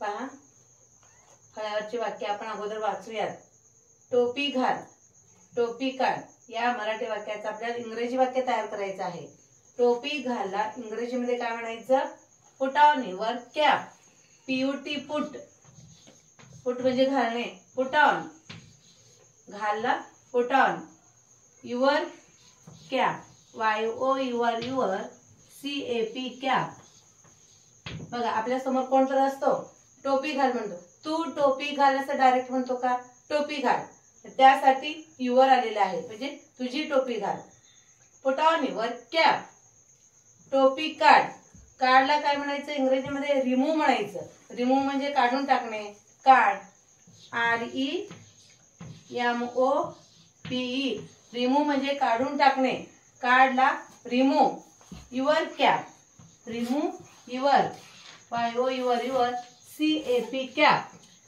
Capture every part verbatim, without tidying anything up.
पहा, फळ्यावरची वाक्य आपण अगोदर वाचूयात. टोपी घाल, टोपी काढ या मराठी वाक्याचं आपल्याला इंग्रजी वाक्य तयार करायचं आहे. टोपी घालला इंग्रजीमध्ये काय म्हणायचं? Put on your cap. P U T put, put म्हणजे घालणे. पुट ऑन, घालला put on your cap. Y O your your C A P cap. बघा आपल्या समोर कोण तर असतो, टोपी घाल म्हणतो. तू टोपी घाल असं डायरेक्ट म्हणतो का? टोपी घाल, त्यासाठी युअर आलेला आहे, म्हणजे तुझी टोपी घाल. Put on your cap. टोपी काढ, काढला काय म्हणायचं इंग्रजीमध्ये? रिमूव्ह म्हणायचं. रिमूव्ह म्हणजे काढून टाकणे. काढ, R E M O P E. Remove म्हणजे काढून टाकणे. काढला remove. Your cap, remove your. Y O your your C A P cap.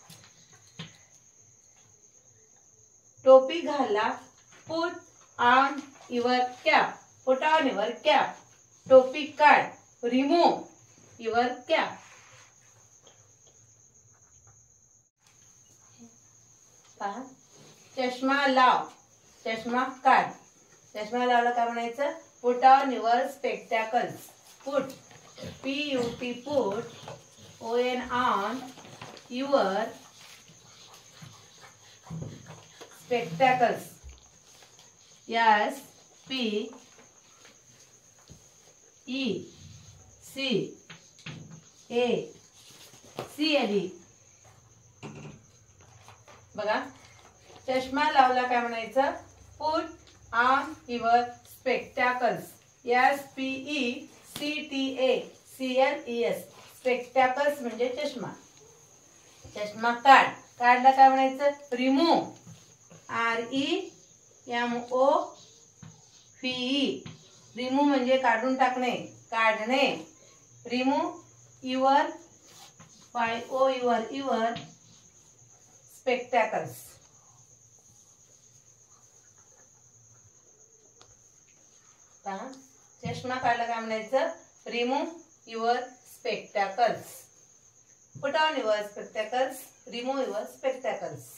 टोपी घालला put on your cap. Put on your cap. टोपी काढ, रिमूव्ह युअर कॅप. पहा, चष्मा लाव, चष्मा काढ. चष्मा लावला काय म्हणायचं? Put on your spectacles. Put, P U T put, O N on your spectacles. S P E C A C L E. बघा, चष्मा लावला काय म्हणायचं? Put on your spectacles. S P E C T A C L E S. Spectacles म्हणजे चष्मा. चष्मा काढ, काढला काय म्हणायचं? Remove. R E M O P E. Remove म्हणजे काढून टाकणे, काढणे. Remove your, Y O your your spectacles. पहा, चष्मा काढला काय म्हणायचं? Remove your spectacles. Put on your spectacles, remove your spectacles.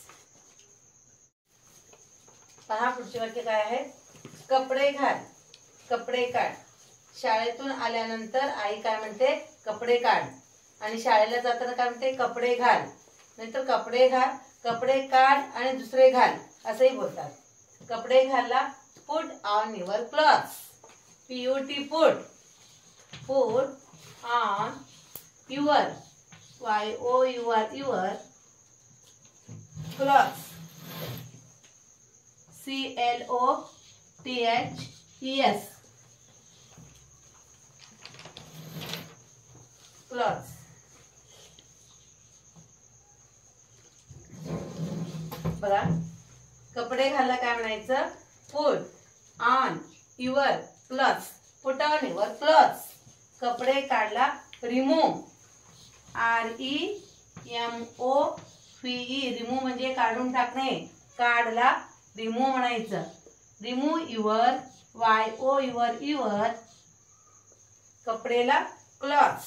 पहा पुढचे वाक्य काय आहे? कपडे घाल, कपडे काढ. शाळेतून आल्यानंतर आई काय म्हणते? कपडे काढ. आणि शाळेला जाताना काय म्हणते? कपडे घाल. नाहीतर कपडे घाल, कपडे काढ आणि दुसरे घाल असंही बोलतात. कपडे घालला put on your clothes. P U T put, put on your, Y O your your clothes. C L O T H E S, clothes. बघा, कपडे घालला काय म्हणायचं? Put on your clothes. Put on your clothes. कपडे काढला remove. R E M O P E. Remove म्हणजे काढून टाकणे. काढला रिमूव्ह म्हणायचं. Remove your, Y O your your कपडेला clothes.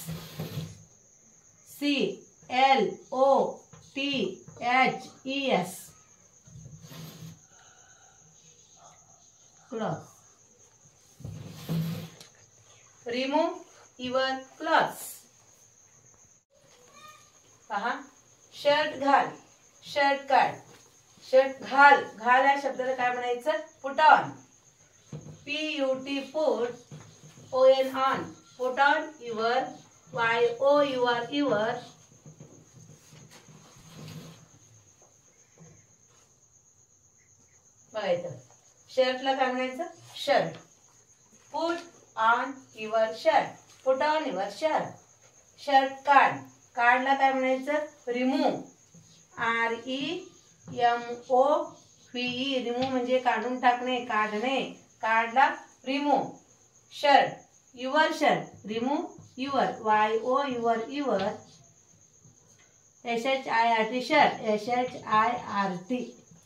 C L O T H E S, cloth. Remove your clothes. पहा, shirt घाल, शर्ट काढ. शर्ट घाल, घाल या शब्दाला काय म्हणायचं? Put on. P U T put, O N on. Put on your, Y O your your बघायचं. शर्टला काय म्हणायचं? Shirt. Put on your shirt. Put on your shirt. Shirt काढ, काढला काय म्हणायचं? Remove. R E M O P E. Remove म्हणजे काढून टाकणे, काढणे. काढला remove. Shirt, your shirt. Remove your, Y O your your S H I R T. Shirt, S H I R T.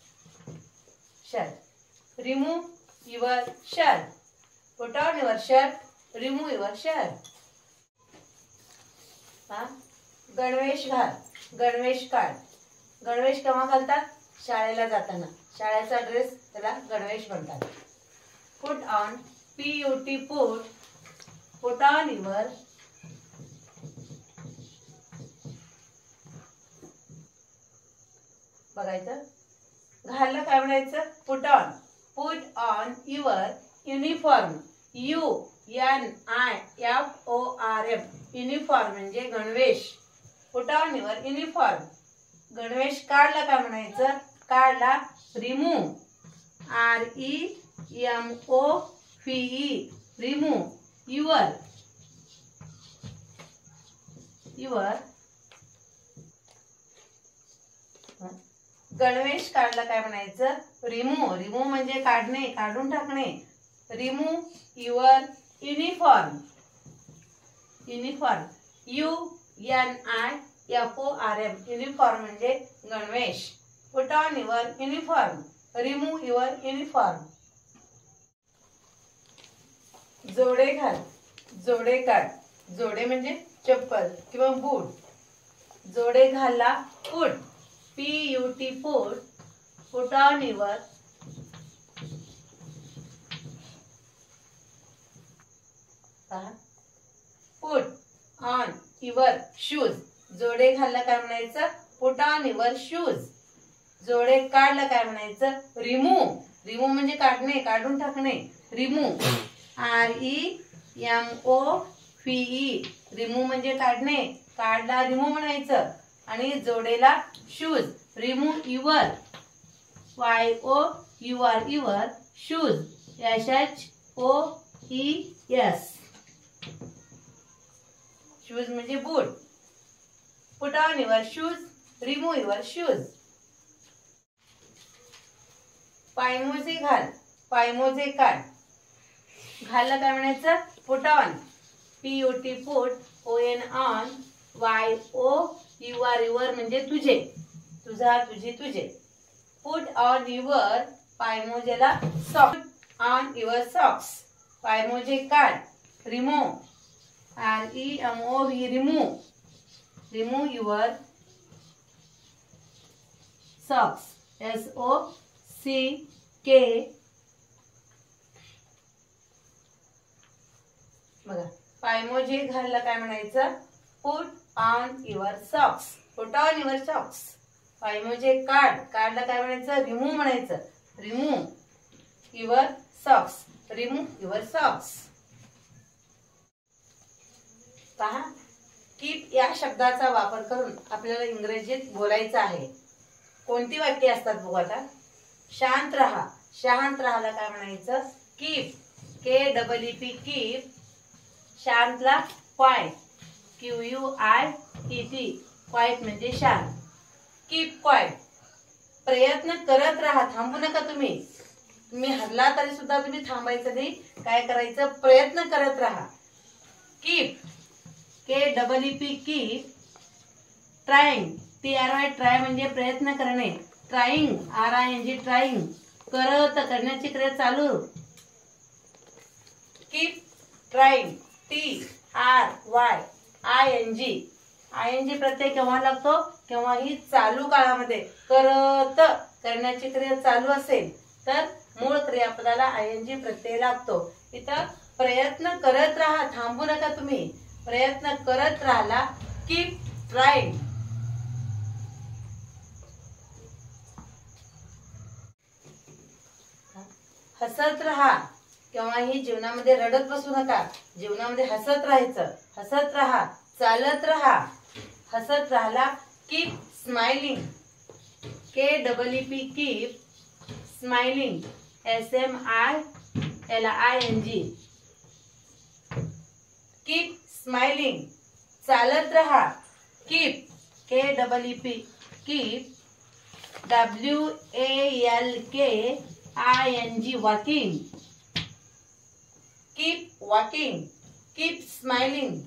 Shirt. Remove your shirt. Put on your shirt, remove your shirt. हा, गणवेश घाल, गणवेश काढ. गणवेश केव्हा घालतात? शाळेला जाताना. शाळेचा ड्रेस त्याला गणवेश म्हणतात. Put on, P U T put, put on your बघायचं. घालला काय म्हणायचं? Put on. Put on your uniform. U N I F O R M. Uniform म्हणजे गणवेश. Put on your uniform. गणवेश काढला काय म्हणायचं? काढला remove. R E M O V E. Remove. Your your गणवेश काढला काय म्हणायचं? रिमूव्ह. रिमूव्ह म्हणजे काढणे, काढून टाकणे. Remove your uniform. Uniform. U N I F O R M. Uniform म्हणजे गणवेश. Put on your uniform. Remove your uniform. जोडे घाल. जोडे काढ. जोडे म्हणजे चप्पल किंवा बूट. जोडे घालला put. P U T put. Put on your put on your shoes. जोडे घालला काय म्हणायचं? Put on your shoes. जोडे काढला काय म्हणायचं? रिमूव्ह. रिमूव्ह म्हणजे काढणे, काढून टाकणे. Remove. R E M O V E. Remove म्हणजे काढणे, काढला रिमूव्ह म्हणायचं. आणि जोडेला shoes. Remove your. Y O U R your shoes. S H O E S. Shoes म्हणजे boot. Put on your shoes. Remove your shoes. पायमोजे घाल. पायमोजे काढ. घालला काय म्हणायचं? Put on. P U T put. O N on. Y O U R your म्हणजे तुझे. तुझा, तुझी, तुझे. Put on your. पायमोजेला सॉक्स. On your socks. पायमोजे काढ. Remove. R E M O V. Remove. Remove your socks. S O C K. बघा, पायमोजे घालला काय म्हणायचं? Put on your socks. Put on your socks. पायमोजे काढ. काढला काय म्हणायचं? रिमूव्ह म्हणायचं. Remove your socks. Remove your socks. पहा, कीप या शब्दाचा वापर करून आपल्याला इंग्रजीत बोलायचं आहे. कोणती वाक्य असतात बघू आता. शांत राहा. शांत राहायला काय म्हणायचं? Keep. K double E P. Keep. शांतला quiet. Q U I E T. Quiet म्हणजे शांत. Keep quiet. प्रयत्न करत राहा. थांबू नका तुम्ही. तुम्ही हरला तरी सुद्धा तुम्ही थांबायचं नाही. काय करायचं? प्रयत्न करत राहा. Keep. K double E P. Keep. Trying. T R Y. Try म्हणजे प्रयत्न करणे. Trying. R I N G. Trying. करत, करण्याची क्रिया चालू. Keep trying. T R Y I N G. I N G प्रत्यय केव्हा लागतो? केव्हा ही चालू काळामध्ये करत, करण्याची क्रिया चालू असेल तर मूळ क्रियापदाला आय एन जी प्रत्यय लागतो. इथं प्रयत्न करत राहा. थांबू नका तुम्ही. प्रयत्न करत राहिला. Keep trying. हसत राहा. केव्हाही जीवनामध्ये रडत बसू नका. जीवनामध्ये हसत राहायचं. हसत राहा. चालत राहा. हसत राहिला. Keep smiling. K double E P. Keep. Smiling. S M I L I N G. Keep smiling. चालत राहा. Keep. K double E P. Keep. W A L K I N G. Walking. Keep walking. Keep smiling.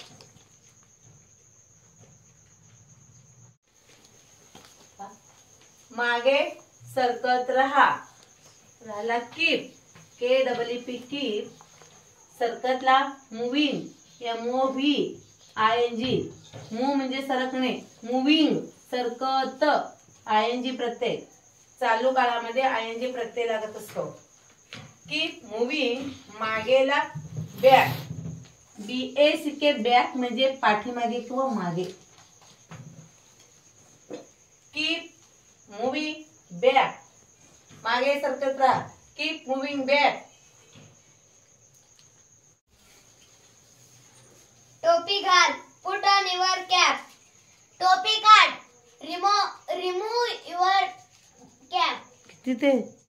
मागे सरकत राहा. राहिला keep. K double E P. Keep. सरकतला moving. M O V. I N G. Move म्हणजे सरकणे, moving सरकत, I N G प्रत्यय. चालू काळामध्ये आय एन जी प्रत्यय लागत असतो. कीप मुव्हिंग मागेला back, B A C K back म्हणजे पाठीमागे किंवा मागे. कीप मुव्हिंग बॅक, मागे सरकत राहा. Keep moving back. टोपी घाल, पुट ऑन युअर कॅप. टोपी काढ, रिमूव्ह रिमूव्ह युअर कॅप. किती ते